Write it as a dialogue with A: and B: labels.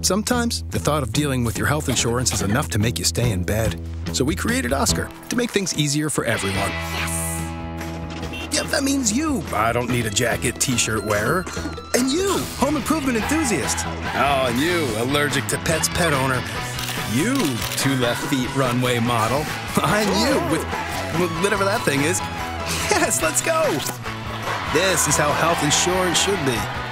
A: Sometimes the thought of dealing with your health insurance is enough to make you stay in bed. So we created Oscar to make things easier for everyone. Yep, that means you. I don't need a jacket, t-shirt wearer. And you, home improvement enthusiast. Oh, and you, allergic to pets pet owner. You, 2 left feet runway model. I'm you, with whatever that thing is. Yes, let's go. This is how health insurance should be.